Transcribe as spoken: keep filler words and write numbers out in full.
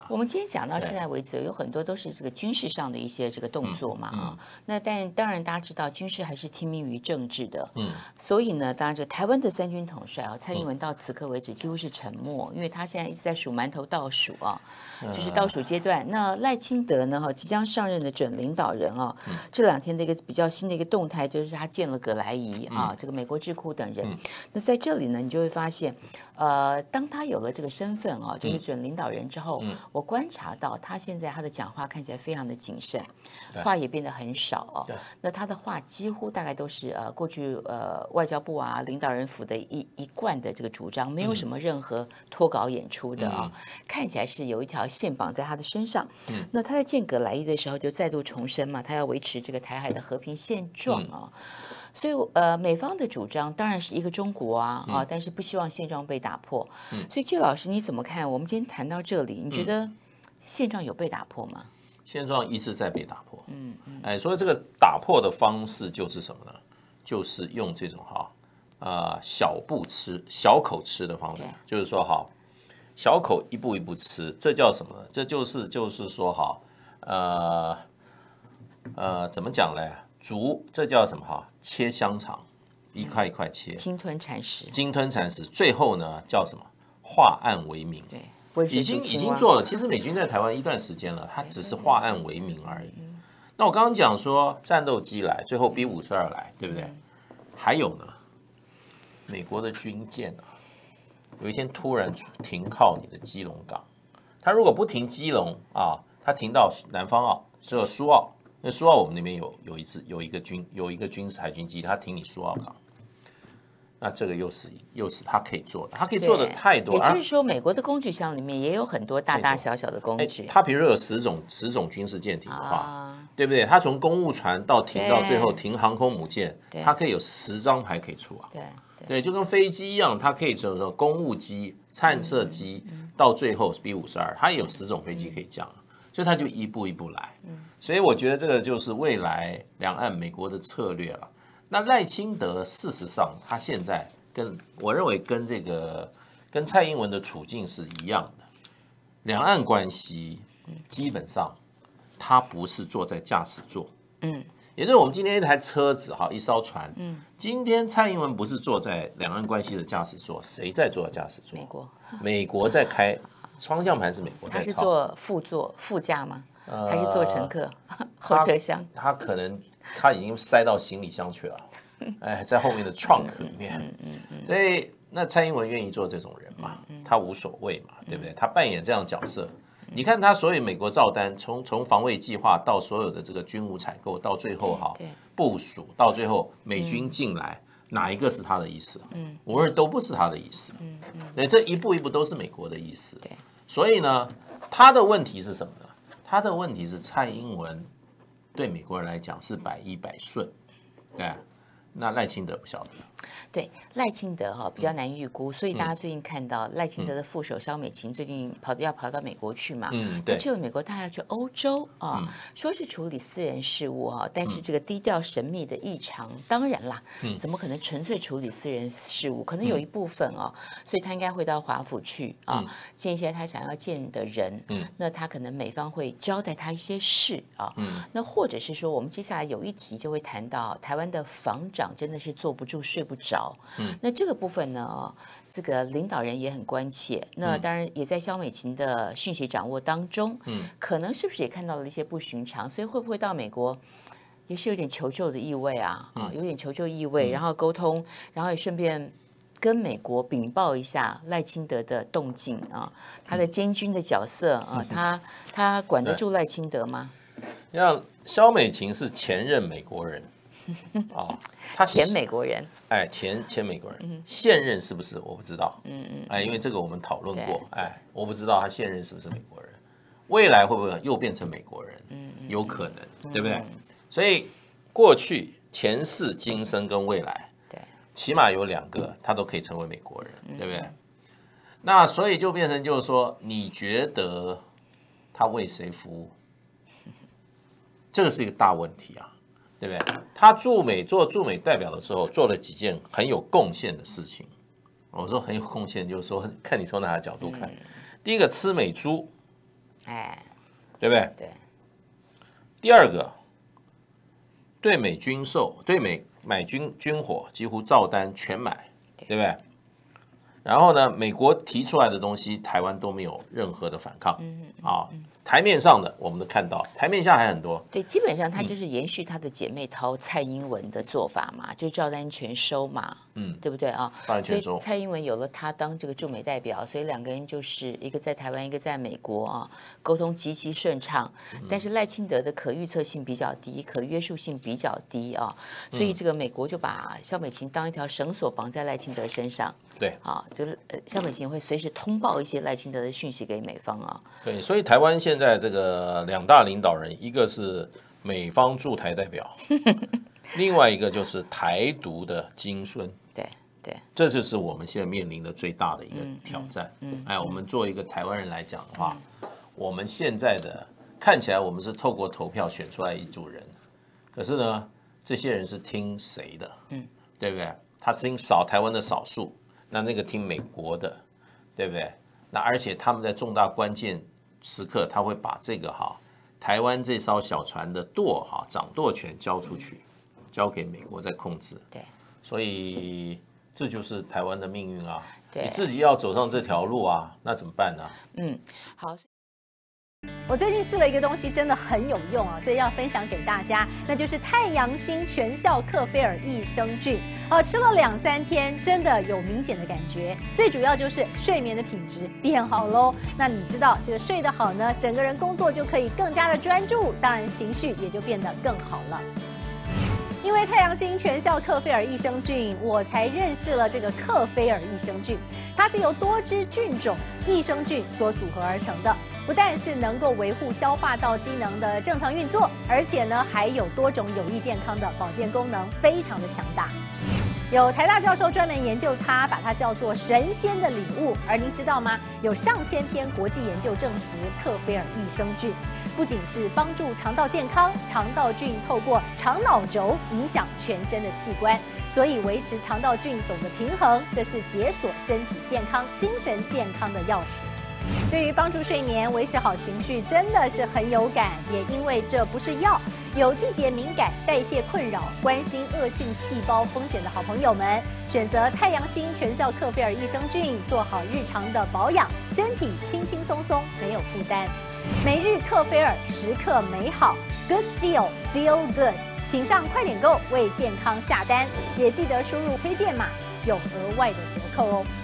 我们今天讲到现在为止，有很多都是这个军事上的一些这个动作嘛啊。嗯嗯、那但当然大家知道，军事还是听命于政治的。嗯。所以呢，当然这台湾的三军统帅啊，蔡英文到此刻为止几乎是沉默，因为他现在一直在数馒头倒数啊，就是倒数阶段。那赖清德呢哈，即将上任的准领导人啊，嗯、这两天的一个比较新的一个动态，就是他见了葛莱仪啊，嗯、这个美国智库等人。嗯、那在这里呢，你就会发现，呃，当他有了这个身份啊，就是准领导人之后。嗯我观察到他现在他的讲话看起来非常的谨慎，话也变得很少哦。那他的话几乎大概都是呃过去呃外交部啊领导人府的一一贯的这个主张，没有什么任何脱稿演出的啊、哦，嗯、看起来是有一条线绑在他的身上。嗯、那他在见葛莱伊的时候就再度重申嘛，他要维持这个台海的和平现状啊、哦。嗯所以，呃，美方的主张当然是一个中国啊，啊，但是不希望现状被打破。嗯、所以，谢老师你怎么看？我们今天谈到这里，你觉得现状有被打破吗？ 现状一直在被打破。嗯嗯。哎，所以这个打破的方式就是什么呢？就是用这种哈，呃，小步吃、小口吃的方法，就是说哈，小口一步一步吃，这叫什么呢？这就是就是说哈，呃呃，怎么讲呢？竹这叫什么哈？切香肠，一块一块切， 鲸吞蚕食， 鲸吞蚕食，最后呢叫什么？化暗为明。 对， 已经已经做了。其实美军在台湾一段时间了，它只是化暗为明而已。那我刚刚讲说战斗机来，最后 B 五十二来，对不对？还有呢，美国的军舰啊，有一天突然停靠你的基隆港，它如果不停基隆啊，它停到南方澳，只有苏澳。因为苏澳我们那边有有一次有一个军有一个军事海军基地，它停你苏澳港，那这个又是又是他可以做的，他可以做的太多。 也就是说，美国的工具箱里面也有很多大大小小的工具。 它比如有十种十种军事舰艇的话，啊、对不对？它从公务船到停到最后停航空母舰，它可以有十张牌可以出啊。 对对, 对，就跟飞机一样，它可以从公务机、探测机、嗯嗯、到最后 B 五十二，它也有十种飞机可以降。嗯所以他就一步一步来，所以我觉得这个就是未来两岸美国的策略了。那赖清德事实上他现在跟我认为跟这个跟蔡英文的处境是一样的，两岸关系基本上他不是坐在驾驶座，嗯，也就是我们今天一台车子哈，一艘船，嗯，今天蔡英文不是坐在两岸关系的驾驶座，谁在坐驾驶座？ 美国， 美国在开。方向盘是美国在操， 他是坐副座副驾吗？呃、还是坐乘客后车厢？ 他可能他已经塞到行李箱去了，哎，在后面的 trunk 里面。嗯嗯嗯、所以那蔡英文愿意做这种人嘛？他无所谓嘛，对不对？他扮演这样角色。你看他所有美国照单，从从防卫计划到所有的这个军武采购，到最后哈部署，到最后美军进来。嗯哪一个是他的意思？嗯，我认为都不是他的意思。嗯嗯，这一步一步都是美国的意思。 对， 所以呢，他的问题是什么呢？他的问题是蔡英文对美国人来讲是百依百顺，对。那赖清德不晓得。 对，赖清德哈、哦、比较难预估，嗯、所以大家最近看到赖清德的副手萧美琴最近跑要跑到美国去嘛，嗯，对，去了美国，他要去欧洲啊、嗯，说是处理私人事务哈、啊，但是这个低调神秘的异常，嗯、当然啦，嗯，怎么可能纯粹处理私人事务？可能有一部分哦，所以他应该会到华府去啊，嗯、见一些他想要见的人，嗯，那他可能美方会交代他一些事啊，嗯，那或者是说，我们接下来有一题就会谈到台湾的防长。真的是坐不住睡不着，嗯，那这个部分呢，哦，这个领导人也很关切。那当然也在萧美琴的讯息掌握当中，嗯，可能是不是也看到了一些不寻常？所以会不会到美国也是有点求救的意味啊？啊，有点求救意味，然后沟通，然后也顺便跟美国禀报一下赖清德的动静啊，他的监军的角色啊，他他管得住赖清德吗？ 像萧美琴是前任美国人。 哦，他前美国人， 哎，前前美国人，嗯、现任是不是我不知道，嗯嗯，哎，因为这个我们讨论过，哎，我不知道他现任是不是美国人，未来会不会又变成美国人？嗯，有可能，嗯、对不对？嗯、所以过去、前世、今生跟未来，对，起码有两个他都可以成为美国人，嗯、对不对？那所以就变成就是说，你觉得他为谁服务？这个是一个大问题啊。对不对？他驻美做驻美代表的时候，做了几件很有贡献的事情。我说很有贡献，就是说看你从哪个角度看。第一个吃美猪， 哎， 对不对？ 对。 第二个，对美军售，对美买军军火几乎照单全买，对不对？然后呢，美国提出来的东西，台湾都没有任何的反抗，嗯嗯啊。台面上的我们都看到，台面下还很多。 对，基本上他就是延续他的姐妹淘蔡英文的做法嘛，就照单全收嘛，嗯，对不对啊？ 照单全收。 所以蔡英文有了他当这个驻美代表，所以两个人就是一个在台湾，一个在美国啊，沟通极其顺畅。嗯、但是赖清德的可预测性比较低，可约束性比较低啊，所以这个美国就把萧美琴当一条绳索绑在赖清德身上。 对啊，这个呃，萧美琴会随时通报一些赖清德的讯息给美方啊。 对，所以台湾现在这个两大领导人，一个是美方驻台代表，另外一个就是台独的金孙。 对对， 这就是我们现在面临的最大的一个挑战。嗯，嗯嗯哎，我们作为一个台湾人来讲的话，嗯、我们现在的看起来我们是透过投票选出来一组人，可是呢，这些人是听谁的？嗯，对不对？他听少台湾的少数。那那个听美国的，对不对？那而且他们在重大关键时刻，他会把这个哈台湾这艘小船的舵哈掌舵权交出去，交给美国在控制。 对， 所以这就是台湾的命运啊！你自己要走上这条路啊，那怎么办呢？ 嗯，好。 我最近试了一个东西，真的很有用啊，所以要分享给大家，那就是太阳星全效克菲尔益生菌。哦，吃了两三天，真的有明显的感觉。最主要就是睡眠的品质变好喽。那你知道，这个睡得好呢，整个人工作就可以更加的专注，当然情绪也就变得更好了。因为太阳星全效克菲尔益生菌，我才认识了这个克菲尔益生菌。它是由多支菌种益生菌所组合而成的，不但是能够维护消化道机能的正常运作，而且呢还有多种有益健康的保健功能，非常的强大。有台大教授专门研究它，把它叫做神仙的礼物。而您知道吗？有上千篇国际研究证实，克菲尔益生菌不仅是帮助肠道健康，肠道菌透过肠脑轴影响全身的器官，所以维持肠道菌种的平衡，这是解锁身体健康、精神健康的钥匙。对于帮助睡眠、维持好情绪，真的是很有感。也因为这不是药，有季节敏感、代谢困扰、关心恶性细胞风险的好朋友们，选择太阳星全效克菲尔益生菌，做好日常的保养，身体轻轻松松，没有负担。每日克菲尔，时刻美好 ，Good Feel Feel Good， 请上快点购为健康下单，也记得输入推荐码，有额外的折扣哦。